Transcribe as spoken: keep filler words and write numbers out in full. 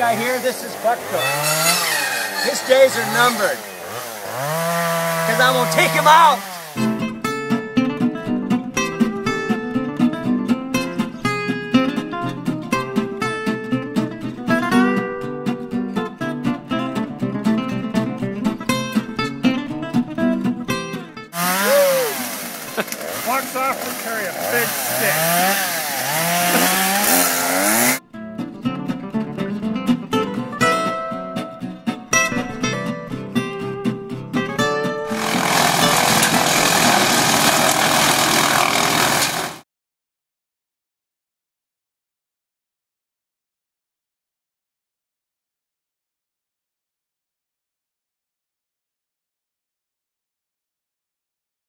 guy here, this is Buckcoat. His days are numbered. Because I'm going to take him out. Walks off to carry a big stick.